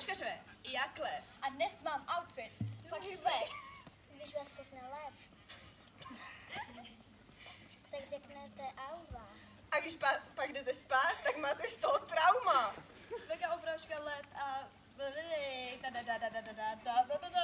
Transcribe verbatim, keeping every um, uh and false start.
Koškařové, jak lev. A dnes mám outfit. Fakt svek. Když vás kosne lev, tak řeknete auva. A když pa, pak jdete spát, tak máte z toho trauma. Sveka, opráška, let a...